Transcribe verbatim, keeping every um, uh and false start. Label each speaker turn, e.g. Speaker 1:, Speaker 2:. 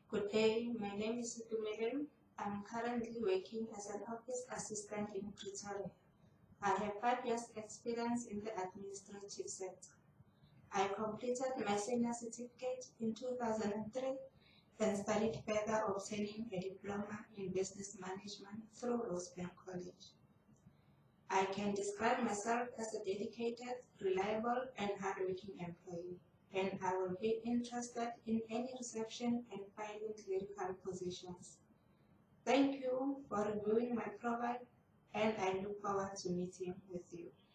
Speaker 1: Good day, my name is Sukumelem. I'm currently working as an office assistant in Pretoria. I have five years experience in the administrative sector. I completed my senior certificate in two thousand three and studied further, obtaining a diploma in business management through RossDB College. I can describe myself as a dedicated, reliable, and hardworking employee, and I will be interested in any reception and filing clerical positions. Thank you for reviewing my profile, and I look forward to meeting with you.